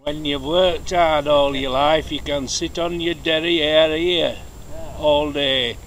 When you've worked hard all your life, you can sit on your derriere here all day.